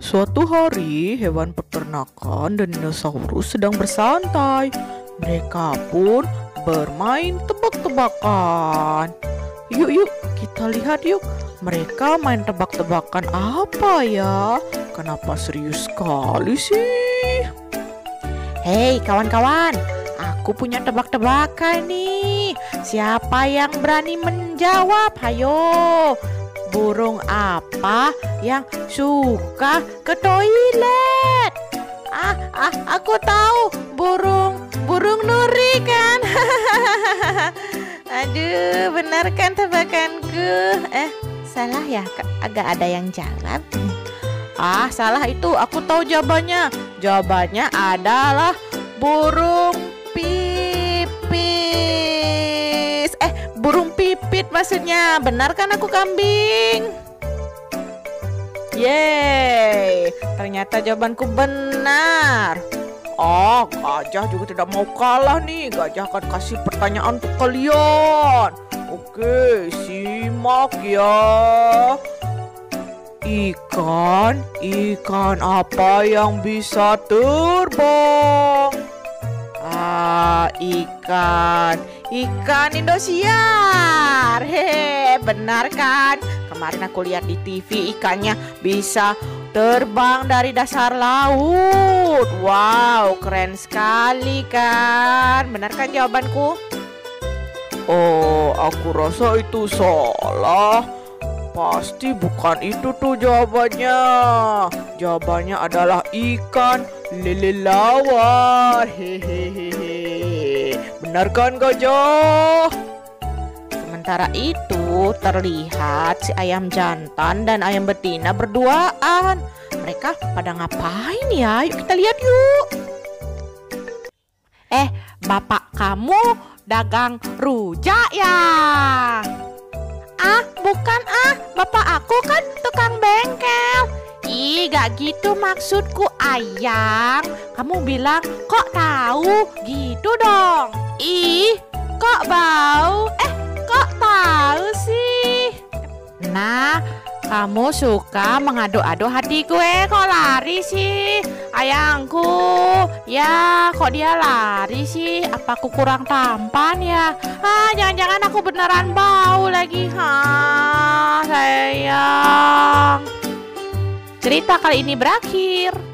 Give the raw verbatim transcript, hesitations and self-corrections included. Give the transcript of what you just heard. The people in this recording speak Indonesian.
Suatu hari, hewan peternakan dan dinosaurus sedang bersantai. Mereka pun bermain tebak-tebakan. Yuk, yuk, kita lihat yuk. Mereka main tebak-tebakan apa ya? Kenapa serius sekali sih? Hei kawan-kawan, aku punya tebak-tebakan nih. Siapa yang berani menjawab? Hayo. Burung apa yang suka ke toilet? Ah, ah aku tahu. Burung, burung nuri kan? Aduh, benar kan tebakanku? Eh, salah ya? Agak ada yang jawab. Ah, salah itu. Aku tahu jawabannya. Jawabannya adalah burung pipis. Eh, burung pipit maksudnya. Benar kan aku kambing? Yeay, ternyata jawabanku benar. Oh, gajah juga tidak mau kalah nih. Gajah akan kasih pertanyaan untuk kalian. Oke, simak ya. Ikan, ikan apa yang bisa terbang? Ah, ikan, ikan Indosiar. Hehe, benar kan? Kemarin aku lihat di T V ikannya bisa terbang dari dasar laut. Wow, keren sekali kan? Benar kan jawabanku? Oh, aku rasa itu salah. Pasti bukan itu tuh jawabannya. Jawabannya adalah ikan lele lawar. Hehehe. Benar kan gajah? Sementara itu terlihat si ayam jantan dan ayam betina berduaan. Mereka pada ngapain ya? Yuk kita lihat yuk. Eh, bapak kamu dagang rujak ya? Ah, bukan ah, bapak aku kan tukang bengkel. Ih, gak gitu maksudku ayang. Kamu bilang kok tahu gitu dong. Ih, kok bau? Eh, kok tahu sih? Nah, kamu suka mengadu-adu hati gue. Kok lari sih ayangku? Ya, kok dia lari sih? Apa aku kurang tampan ya? Ah, jangan-jangan aku beneran bau lagi. Ha, sayang. Cerita kali ini berakhir.